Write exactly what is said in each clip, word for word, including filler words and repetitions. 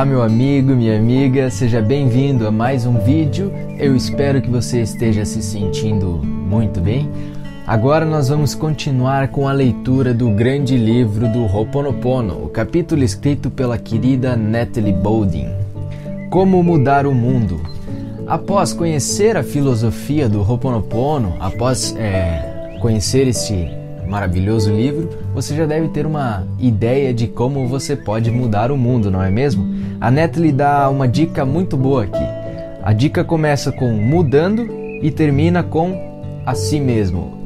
Olá meu amigo, minha amiga, seja bem-vindo a mais um vídeo. Eu espero que você esteja se sentindo muito bem. Agora nós vamos continuar com a leitura do grande livro do Ho'oponopono, o capítulo escrito pela querida Natalie Bowden. Como mudar o mundo? Após conhecer a filosofia do Ho'oponopono, após é, conhecer este maravilhoso livro, você já deve ter uma ideia de como você pode mudar o mundo, não é mesmo? A Natalie dá uma dica muito boa aqui. A dica começa com mudando e termina com a si mesmo.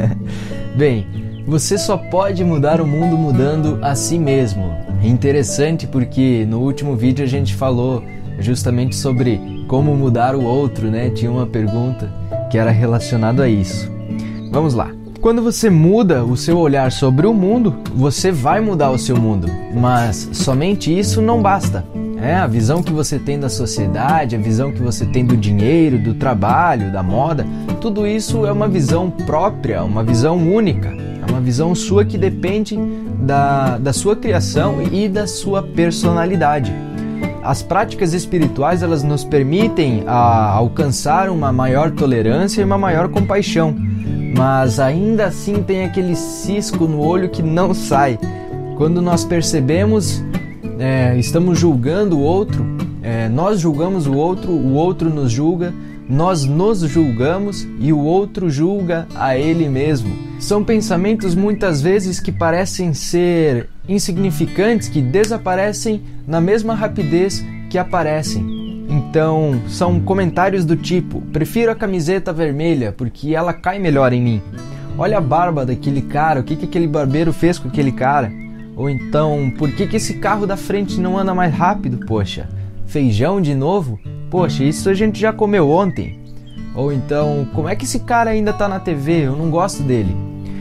Bem, você só pode mudar o mundo mudando a si mesmo. É interessante porque no último vídeo a gente falou justamente sobre como mudar o outro, né? Tinha uma pergunta que era relacionada a isso. Vamos lá. Quando você muda o seu olhar sobre o mundo, você vai mudar o seu mundo, mas somente isso não basta. É, a visão que você tem da sociedade, a visão que você tem do dinheiro, do trabalho, da moda, tudo isso é uma visão própria, uma visão única, é uma visão sua que depende da, da sua criação e da sua personalidade. As práticas espirituais, elas nos permitem a, alcançar uma maior tolerância e uma maior compaixão. Mas ainda assim tem aquele cisco no olho que não sai. Quando nós percebemos, é, estamos julgando o outro, é, nós julgamos o outro, o outro nos julga, nós nos julgamos e o outro julga a ele mesmo. São pensamentos muitas vezes que parecem ser insignificantes, que desaparecem na mesma rapidez que aparecem. Então, são comentários do tipo: prefiro a camiseta vermelha porque ela cai melhor em mim. Olha a barba daquele cara, o que, que aquele barbeiro fez com aquele cara? Ou então, por que, que esse carro da frente não anda mais rápido? Poxa, feijão de novo? Poxa, isso a gente já comeu ontem. Ou então, como é que esse cara ainda tá na T V? Eu não gosto dele.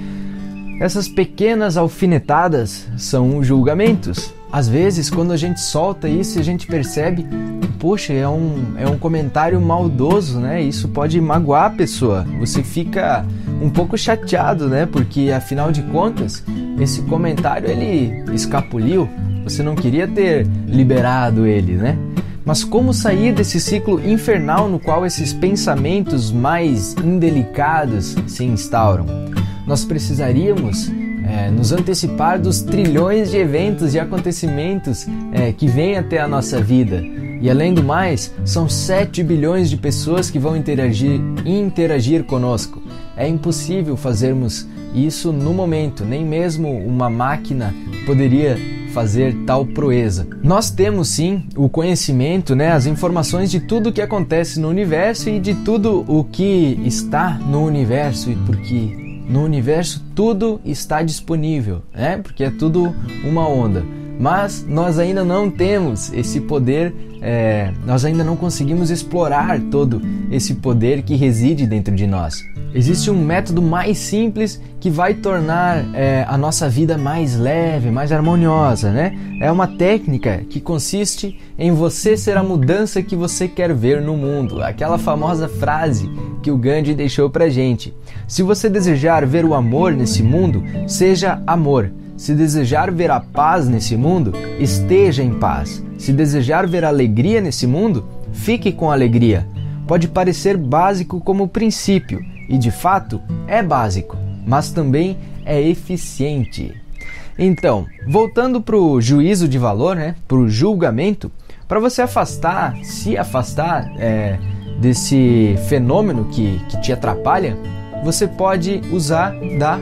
Essas pequenas alfinetadas são julgamentos. Às vezes, quando a gente solta isso, a gente percebe, poxa, é um, é um comentário maldoso, né? Isso pode magoar a pessoa. Você fica um pouco chateado, né? Porque, afinal de contas, esse comentário, ele escapuliu. Você não queria ter liberado ele, né? Mas como sair desse ciclo infernal no qual esses pensamentos mais indelicados se instauram? Nós precisaríamos é, nos antecipar dos trilhões de eventos e acontecimentos é, que vêm até a nossa vida. E além do mais, são sete bilhões de pessoas que vão interagir, interagir conosco. É impossível fazermos isso no momento, nem mesmo uma máquina poderia fazer tal proeza. Nós temos sim o conhecimento, né, as informações de tudo o que acontece no universo e de tudo o que está no universo, porque no universo tudo está disponível, né? Porque é tudo uma onda. Mas nós ainda não temos esse poder, é, nós ainda não conseguimos explorar todo esse poder que reside dentro de nós. Existe um método mais simples que vai tornar é, a nossa vida mais leve, mais harmoniosa, né? É uma técnica que consiste em você ser a mudança que você quer ver no mundo. Aquela famosa frase que o Gandhi deixou pra gente. Se você desejar ver o amor nesse mundo, seja amor. Se desejar ver a paz nesse mundo, esteja em paz. Se desejar ver a alegria nesse mundo, fique com alegria. Pode parecer básico como princípio, e de fato é básico, mas também é eficiente. Então, voltando para o juízo de valor, né, para o julgamento, para você afastar, se afastar é, desse fenômeno que, que te atrapalha, você pode usar da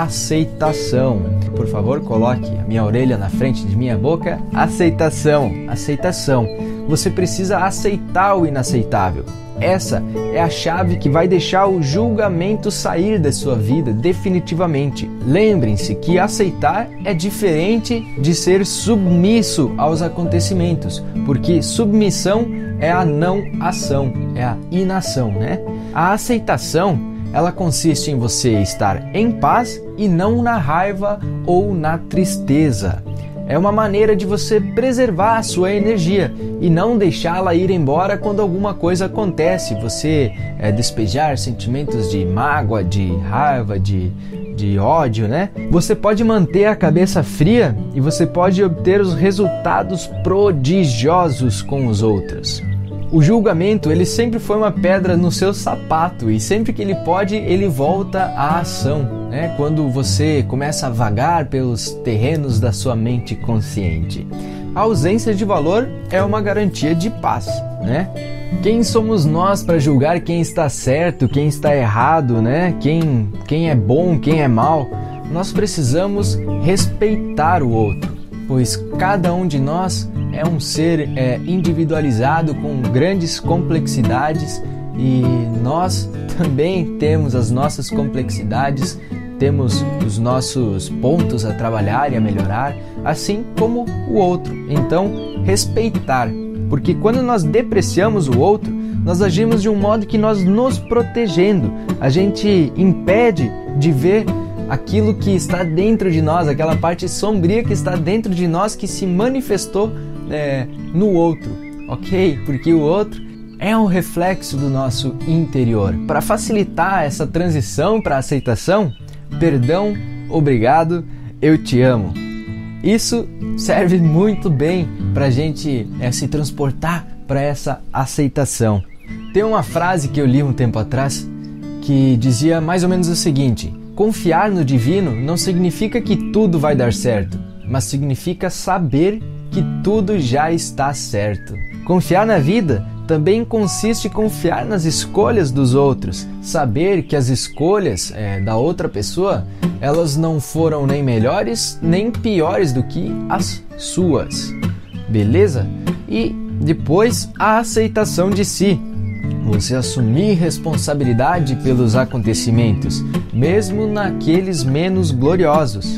aceitação. Por favor, coloque a minha orelha na frente de minha boca. Aceitação, aceitação. Você precisa aceitar o inaceitável. Essa é a chave que vai deixar o julgamento sair da sua vida definitivamente. Lembrem-se que aceitar é diferente de ser submisso aos acontecimentos, porque submissão é a não ação, é a inação, né? A aceitação, ela consiste em você estar em paz e não na raiva ou na tristeza. é uma maneira de você preservar a sua energia e não deixá-la ir embora quando alguma coisa acontece. Você é, despejar sentimentos de mágoa, de raiva, de, de ódio, né? Você pode manter a cabeça fria e você pode obter os resultados prodigiosos com os outros. O julgamento, ele sempre foi uma pedra no seu sapato e sempre que ele pode, ele volta à ação, né? Quando você começa a vagar pelos terrenos da sua mente consciente. A ausência de valor é uma garantia de paz, né? Quem somos nós para julgar quem está certo, quem está errado, né? Quem, quem é bom, quem é mal? Nós precisamos respeitar o outro, pois cada um de nós é um ser é, individualizado com grandes complexidades e nós também temos as nossas complexidades, temos os nossos pontos a trabalhar e a melhorar, assim como o outro. Então, respeitar, porque quando nós depreciamos o outro, nós agimos de um modo que nós nos protegendo, a gente impede de ver aquilo que está dentro de nós, aquela parte sombria que está dentro de nós que se manifestou é, no outro, ok? Porque o outro é um reflexo do nosso interior. Para facilitar essa transição para a aceitação, perdão, obrigado, eu te amo. Isso serve muito bem para a gente é, se transportar para essa aceitação. Tem uma frase que eu li um tempo atrás que dizia mais ou menos o seguinte: confiar no divino não significa que tudo vai dar certo, mas significa saber que tudo já está certo. Confiar na vida também consiste em confiar nas escolhas dos outros, saber que as escolhas é, da outra pessoa, elas não foram nem melhores nem piores do que as suas, beleza? E depois a aceitação de si. Você assumir responsabilidade pelos acontecimentos, mesmo naqueles menos gloriosos.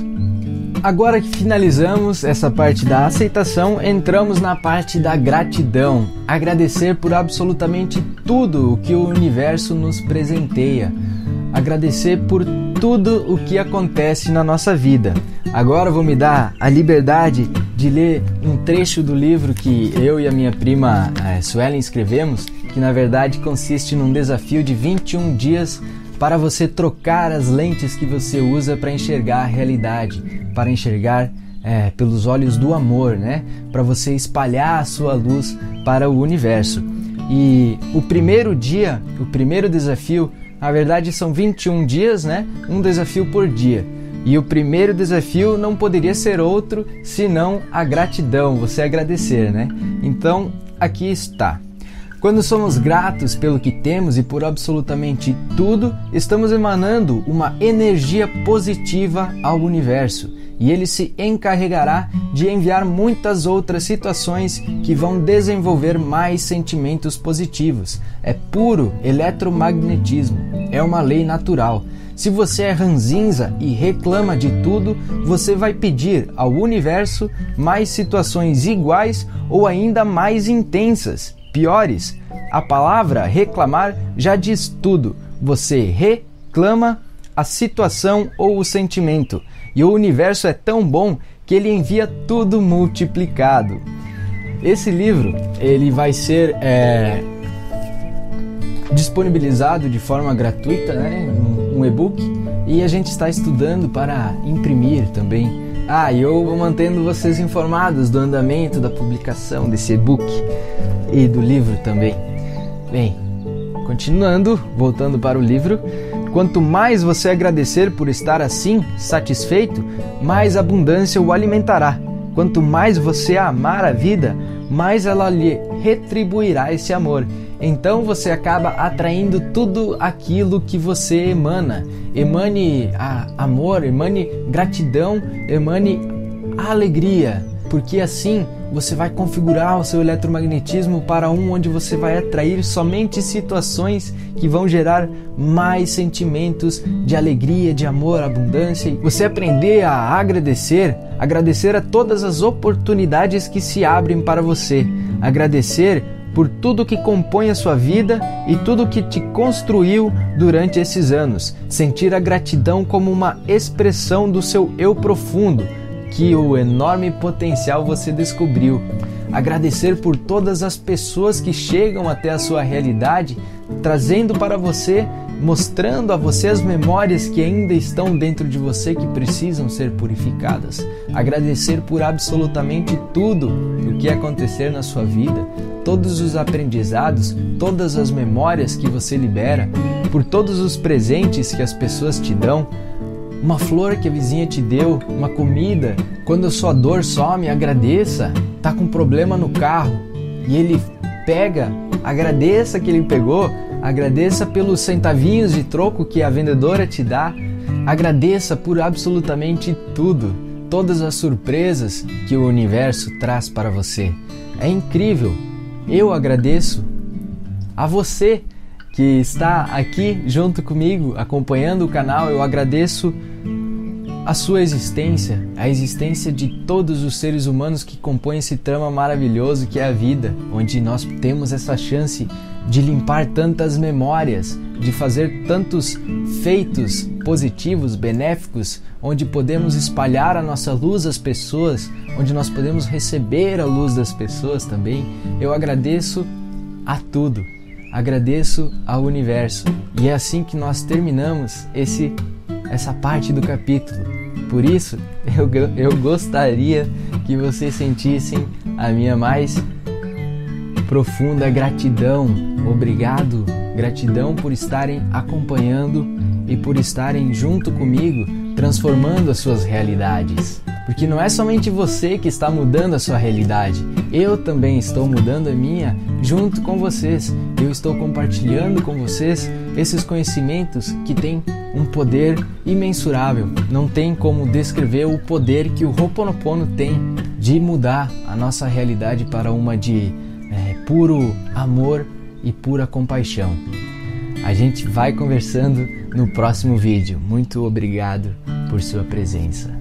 Agora que finalizamos essa parte da aceitação, entramos na parte da gratidão. Agradecer por absolutamente tudo o que o universo nos presenteia. Agradecer por tudo o que acontece na nossa vida. Agora vou me dar a liberdade de ler um trecho do livro que eu e a minha prima a Suelen escrevemos, que na verdade consiste num desafio de vinte e um dias para você trocar as lentes que você usa para enxergar a realidade, para enxergar é, pelos olhos do amor, né? Para você espalhar a sua luz para o universo. E o primeiro dia, o primeiro desafio, na verdade são vinte e um dias, né? Um desafio por dia. E o primeiro desafio não poderia ser outro senão a gratidão, você agradecer, né? Então, aqui está. Quando somos gratos pelo que temos e por absolutamente tudo, estamos emanando uma energia positiva ao universo e ele se encarregará de enviar muitas outras situações que vão desenvolver mais sentimentos positivos. É puro eletromagnetismo, é uma lei natural. Se você é ranzinza e reclama de tudo, você vai pedir ao universo mais situações iguais ou ainda mais intensas, piores. A palavra reclamar já diz tudo. Você reclama a situação ou o sentimento. E o universo é tão bom que ele envia tudo multiplicado. Esse livro ele vai ser é, disponibilizado de forma gratuita, né? um, um e-book, e a gente está estudando para imprimir também. Ah, e eu vou mantendo vocês informados do andamento da publicação desse e-book e do livro também. Bem, continuando, voltando para o livro, quanto mais você agradecer por estar assim, satisfeito, mais abundância o alimentará. Quanto mais você amar a vida, mais ela lhe retribuirá esse amor. Então você acaba atraindo tudo aquilo que você emana. Emane a amor, emane gratidão, emane alegria, porque assim você vai configurar o seu eletromagnetismo para um onde você vai atrair somente situações que vão gerar mais sentimentos de alegria, de amor, abundância. Você aprender a agradecer, agradecer a todas as oportunidades que se abrem para você, agradecer por tudo que compõe a sua vida e tudo que te construiu durante esses anos. Sentir a gratidão como uma expressão do seu eu profundo, que o enorme potencial você descobriu. Agradecer por todas as pessoas que chegam até a sua realidade, trazendo para você, mostrando a você as memórias que ainda estão dentro de você que precisam ser purificadas. Agradecer por absolutamente tudo o que acontecer na sua vida, todos os aprendizados, todas as memórias que você libera, por todos os presentes que as pessoas te dão, uma flor que a vizinha te deu, uma comida. Quando a sua dor some, agradeça. Tá com problema no carro e ele pega, agradeça que ele pegou, agradeça pelos centavinhos de troco que a vendedora te dá, agradeça por absolutamente tudo, todas as surpresas que o universo traz para você. É incrível. Eu agradeço a você que está aqui junto comigo, acompanhando o canal. Eu agradeço a sua existência, a existência de todos os seres humanos que compõem esse trama maravilhoso que é a vida, onde nós temos essa chance de limpar tantas memórias, de fazer tantos feitos positivos, benéficos, onde podemos espalhar a nossa luz às pessoas, onde nós podemos receber a luz das pessoas também. Eu agradeço a tudo. Agradeço ao universo. E é assim que nós terminamos esse, essa parte do capítulo. Por isso, eu, eu gostaria que vocês sentissem a minha mais profunda gratidão. Obrigado, gratidão por estarem acompanhando e por estarem junto comigo, transformando as suas realidades. Porque não é somente você que está mudando a sua realidade, eu também estou mudando a minha junto com vocês. Eu estou compartilhando com vocês esses conhecimentos que têm um poder imensurável. Não tem como descrever o poder que o Ho'oponopono tem de mudar a nossa realidade para uma de é, puro amor e pura compaixão. A gente vai conversando no próximo vídeo. Muito obrigado por sua presença.